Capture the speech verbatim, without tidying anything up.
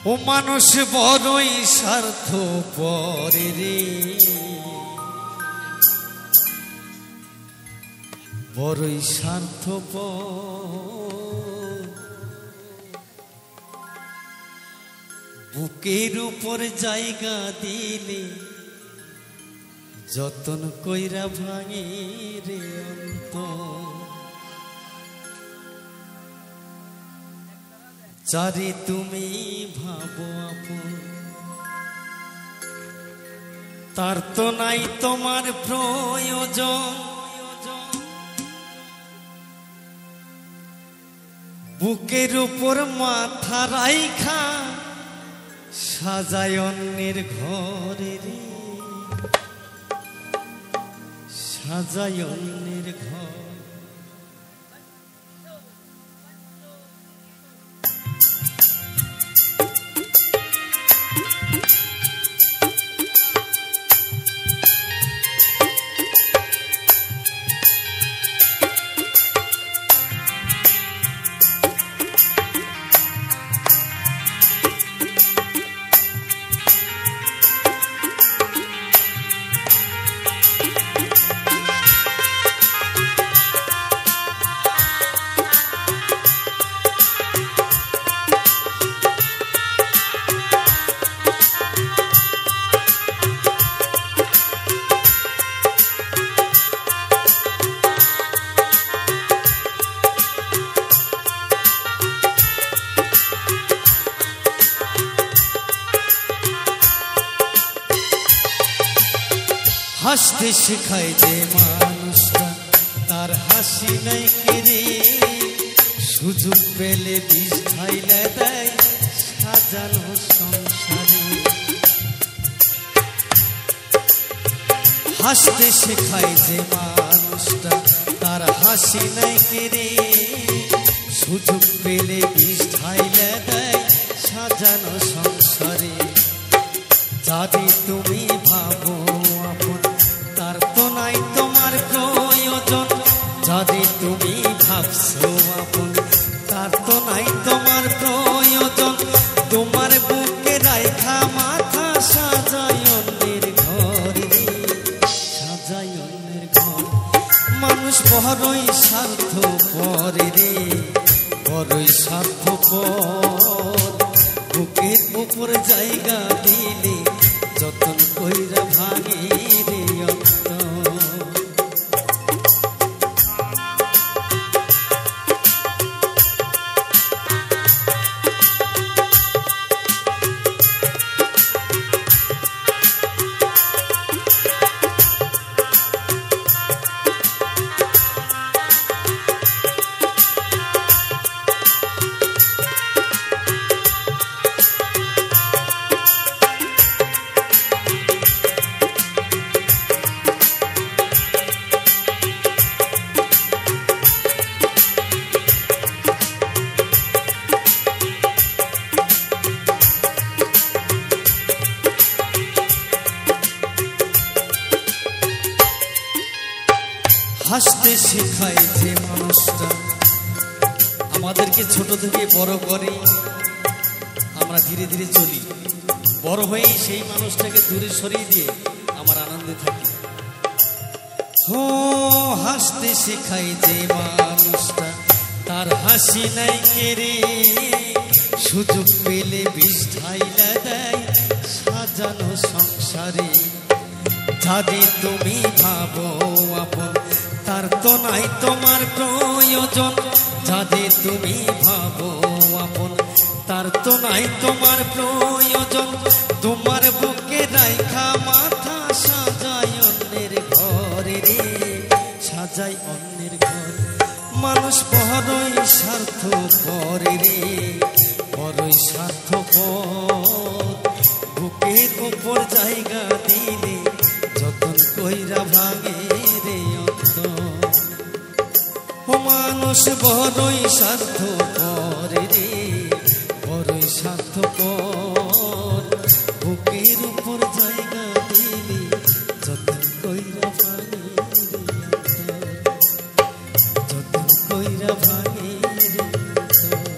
ও মানুষ বড়ই স্বার্থপর রে, বড়ই স্বার্থপর। বুকের উপর জায়গা দিলে যতন কইরা ভাঙে রে অন্তর। যারে তুমি ভাবো আপন, তার তো নাই তোমার প্রয়োজন। বুকের উপর মাথা রাইখা সাজায় অন্যের ঘরে রে, সাজায় অন্যের ঘর। হাসতে শেখায় যে মানুষটা, তার হাসি নাই কেড়ে, সুযোগ পেলে বিষ ঢাইলা দেয় সাজানো সংসারে। হাসতে শেখায় যে মানুষটা, তার হাসি নাই কেড়ে, সুযোগ পেলে বিষ ঢাইলা দেয় সাজানো সংসারে। যদি তুমি ভাবো আপন, তার তো নাই তোমার প্রয়োজন। যদি তুমি ভাবছো আপন, তার তো নাই তোমার প্রয়োজন। তোমার বুকে রাইখা মাথা সাজায় অন্যের ঘর রে, সাজায় অন্যের ঘর। মানুষ বড়ই স্বার্থপর রে, বড়ই স্বার্থপর। বুকের উপর জায়গা দিলে যতন কইরা ভাঙে রে অন্তর। হাসতে শেখায় যে মানুষটা, আমাদেরকে ছোট থেকে বড় করে। আমরা ধীরে ধীরে চলি, বড় হয়েই সেই মানুষটাকে দূরে সরিয়ে দিয়ে আমার আনন্দে থাকি। ও হাসতে শেখায় যে মানুষটা, তার হাসি নাই কেড়ে, সুযোগ পেলে বিষ ঢাইলা দেয় সাজানো সংসারে। যদি তুমি ভাবো আপন, তার তো নাই তোমার প্রয়োজন। যদি তুমি ভাবো আপন, তার তো নাই তোমার প্রয়োজন। তোমার বুকে রাইখা মাথা সাজায় অন্যের ঘরে রে, সাজায় অন্যের ঘর। মানুষ বড়ই স্বার্থপর রে, বড়ই স্বার্থপর। বুকের উপর জায়গা দিলে যতন কইরা ভাঙে রে অন্তর। ও মানুষ বড়ই স্বার্থপর রে, বড়ই স্বার্থপর। বুকের উপর জায়গা দিলে যতন কইরা ভাঙে রে অন্তর, যতন কইরা ভাঙে রে অন্তর।